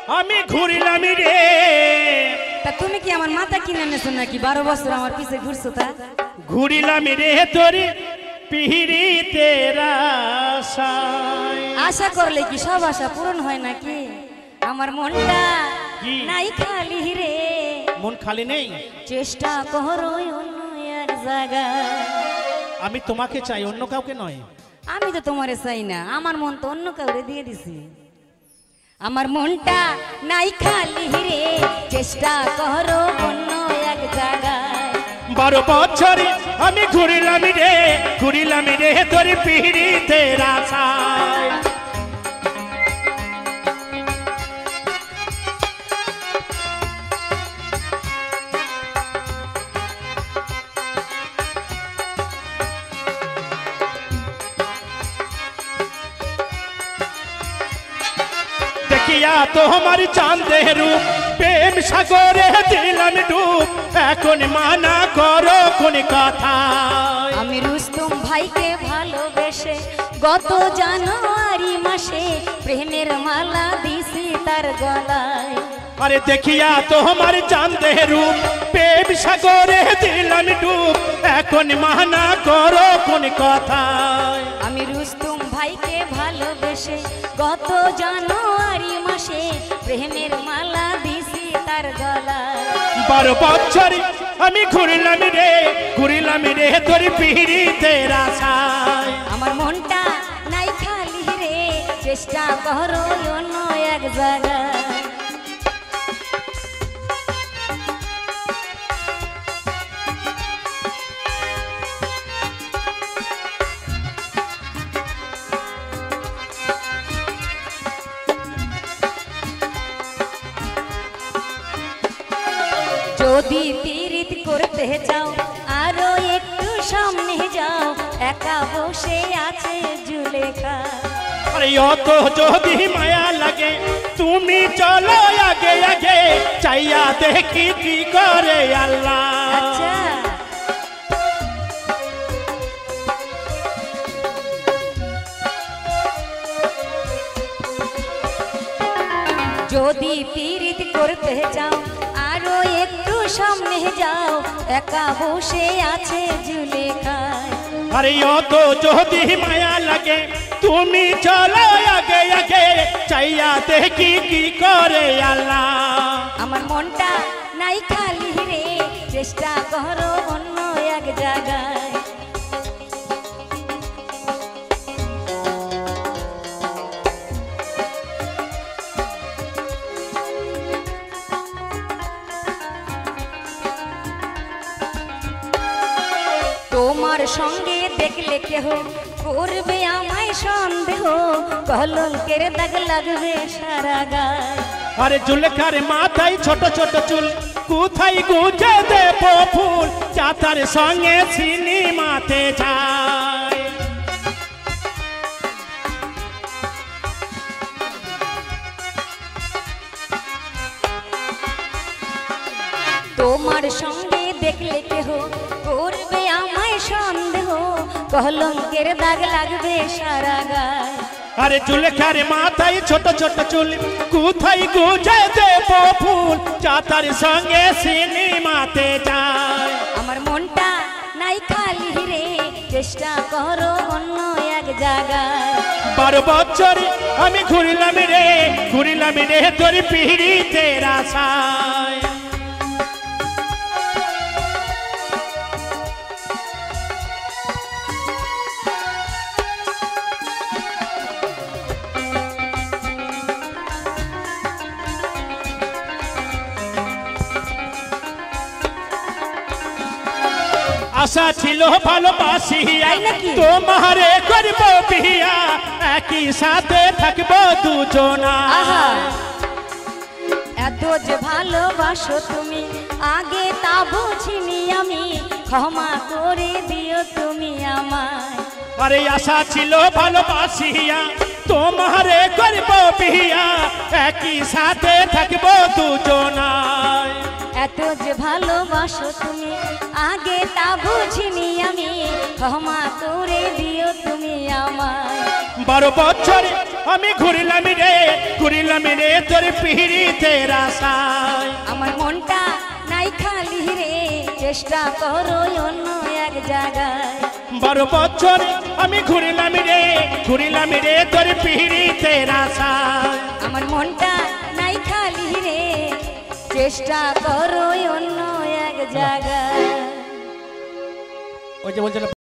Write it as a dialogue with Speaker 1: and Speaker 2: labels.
Speaker 1: আমি ঘুরিলাম রে।
Speaker 2: তা তুমি কি আমার মাথা কিনে এনেছো নাকি 12 বছর আমার পিছে ঘুরছো? তা
Speaker 1: ঘুরিলাম রে তোরে পিহিরিতের আশায়।
Speaker 2: আশা করলে কি সব আশা পূরণ হয় নাকি? আমার মনটা
Speaker 1: কি?
Speaker 2: নাই খালি রে,
Speaker 1: মন খালি নেই।
Speaker 2: চেষ্টা করো অন্য এক জায়গায়।
Speaker 1: আমি তোমাকে চাই, অন্য কাউকে নয়।
Speaker 2: আমি তো তোমারে চাই না, আমার মন তো অন্য কাউরে দিয়ে দিছি। আমার মনটা নাই খালি রে, চেষ্টা করো অন্য এক জায়গায়।
Speaker 1: 12 বছরে আমি ঘুরিলাম রে তোর পিহিরিতের আশায়। দেখিয়া তোমার চাঁদের রূপ প্রেম সাগরে দিলাম ডুব। এখন মানা করো কোন কথা।
Speaker 2: আমি রুস্তম ভাইকে ভালোবেসে গত জানুয়ারি মাসে প্রেমের মালা দিছি তার গলায়।
Speaker 1: আরে দেখিয়া তোমার চাঁদের রূপ প্রেম সাগরে দিলাম ডুব। এখন মানা করো কোন কথা।
Speaker 2: আমি রুস্তম ভাইকে ভালোবেসে গত জানুয়ারি মাসে প্রেমের মালা দিছি তার গলায়।
Speaker 1: 12 বছরে আমি ঘুরিলাম রে তোর পিহিরিতের আশায়।
Speaker 2: আমার মনটা নাই খালি রে, চেষ্টা করো অন্য এক জায়গায়। যদি পীড়িত করতে যাও আরো একটু সামনে যাও, একা বসে আছে জুলেখা।
Speaker 1: আরে অত যদি মায়া লাগে তুমি চলো আগে আগে, চাইয়া দেখি কি করে আল্লাহ।
Speaker 2: আচ্ছা যদি পীড়িত করতে যাও আরো একটু সামনে যাও, একা বসে আছে জুলেখা।
Speaker 1: আরে অত যদি মায়া লাগে তুমি চলো আগে আগে, চাইয়া দেখি কি করে আল্লাহ।
Speaker 2: আমার মনটা নাই খালি রে, চেষ্টা করো অন্য এক জায়গায়। তোমার সঙ্গে দেখলে কেহ করবে আমায় সন্দেহ, কলঙ্কের দাগ লাগবে সারা গায়।
Speaker 1: আরে জুলেখার মাথায় ছোট ছোট চুল, কোথায় গুজে দেব ফুল, চাতার সঙ্গে সিনেমাতে যায়।
Speaker 2: তোমার সঙ্গে দেখলে কেহ করবে আমায় সন্দেহ, কলঙ্কের দাগ লাগবে সারা গায়।
Speaker 1: আরে জুলেখার মাথায় ছোট ছোট চুল, কোথায় গুজে দেব ফুল, চাতার সঙ্গে সিনেমাতে যায়।
Speaker 2: আমার মনটা নাই খালি রে, চেষ্টা করো অন্য এক জায়গায়।
Speaker 1: 12 বছরে আমি ঘুরিলাম রে তোর পিহিরিতের আশায়। আশা ছিল ভালোবাসিয়া তোমারে করব বিয়া, একই সাথে থাকবো দুজনা।
Speaker 2: এত যে ভালোবাসো তুমি আগে তা বুঝিনি আমি, ক্ষমা করে দিও তুমি আমায়।
Speaker 1: আরে আশা ছিল ভালোবাসিয়া তোমারে করব বিয়া, একই সাথে থাকবো দুজনায়।
Speaker 2: এত যে ভালোবাসো তুমি আগে তা বুঝিনি আমি, ক্ষমা করে দিও তুমি আমায়।
Speaker 1: 12 বছর আমি ঘুরিলাম রে তোর পিড়িতের আশায়।
Speaker 2: আমার মনটা নাই খালি রে, চেষ্টা করো অন্য এক জায়গায়।
Speaker 1: 12 বছর আমি ঘুরিলাম রে তোর পিড়িতের আশায়।
Speaker 2: আমার মনটা নাই খালি রে, চেষ্টা করো অন্য এক জায়গায়।
Speaker 1: ওই যে বলছিল